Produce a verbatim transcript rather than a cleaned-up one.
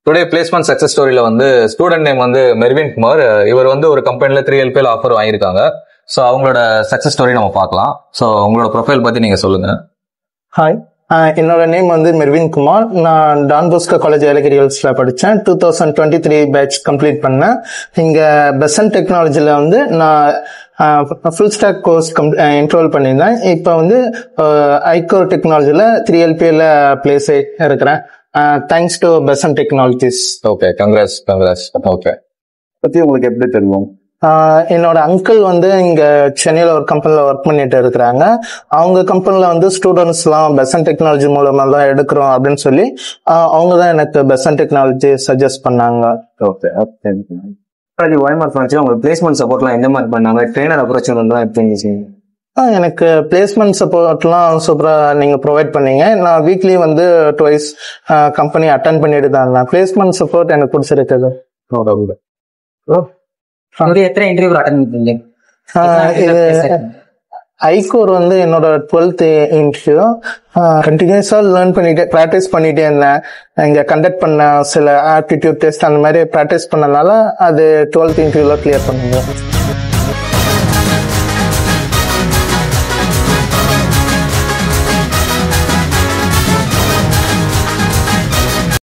Today placement success ஸ்டோரியில வந்து student name வந்து மெர்வின் குமார். இவர் வந்து ஒரு கம்பெனில த்ரீ எல்பிஎல் ஆஃபர் வாங்கியிருக்காங்க. ஸோ அவங்களோட சக்சஸ் ஸ்டோரி நம்ம பார்க்கலாம். ஸோ உங்களோட ப்ரொஃபைல் பத்தி நீங்க சொல்லுங்க. ஹாய், என்னோட நேம் வந்து மெர்வின் குமார். நான் டான் போஸ்கோ காலேஜ் எலக்ட்ரிக்கல்ஸ்ல படித்தேன். Two thousand twenty three batch complete பண்ணேன். இங்க பெசன்ட் டெக்னாலஜில வந்து நான் ஃபுல் ஸ்டாக் கோர்ஸ் என்ரோல் பண்ணியிருந்தேன். இப்போ வந்து ஐகோர் டெக்னாலஜில த்ரீ எல்பிஎல் பிளேஸ் இருக்கிறேன். Thanks to Besant Technologies. Okay, congrats congrats. Okay, பத்தி உங்களுக்கு எப்படி தெரியும்? என்னோட அங்கிள் வந்து இங்க சென்னையில ஒரு கம்பெனில ஒர்க் பண்ணிட்டு இருக்கிறாங்க. அவங்க கம்பெனில வந்து ஸ்டூடெண்ட்ஸ் எல்லாம் பெசன்ட் டெக்னாலஜி மூலமா தான் எடுக்கிறோம் அப்படின்னு சொல்லி அவங்கதான் எனக்கு பெசன்ட் டெக்னாலஜி சஜஸ்ட் பண்ணாங்க. ஓகே, ஒய்மார்க் ஃபர்னிச்சர் உங்களுக்கு பிளேஸ்மெண்ட் சப்போர்ட்லாம் எந்த மாதிரி பண்ணாங்க? ட்ரெயினர் அப்ரோச் எல்லாம் எப்படி இருந்துச்சு? எனக்கு பிளேஸ்மெண்ட் சப்போர்ட்லாம் சூப்பரா நீங்க ப்ரொவைட் பண்ணீங்க. நான் வீக்லி வந்து டுவைஸ் கம்பெனி அட்டென்ட் பண்ணிட்டு தான் இருந்தேன். பிளேஸ்மெண்ட் சப்போர்ட் எனக்கு பிடிச்சிருக்குது. எத்தனை இன்டர்வியூ அட்டெண்ட் பண்ணீங்க? இது ஐகோர் வந்து என்னோட டுவெல்த் இன்டர்வியூ. கண்டினியூஸா லேர்ன் பண்ணிட்டே ப்ராக்டிஸ் பண்ணிட்டே இருந்தேன். இங்க கண்டக்ட் பண்ண சில ஆப்டிடியூட் டெஸ்ட் அந்த மாதிரி ப்ராக்டிஸ் பண்ணனால அது டுவெல்த் இன்டர்வியூல கிளியர் பண்ணுங்க.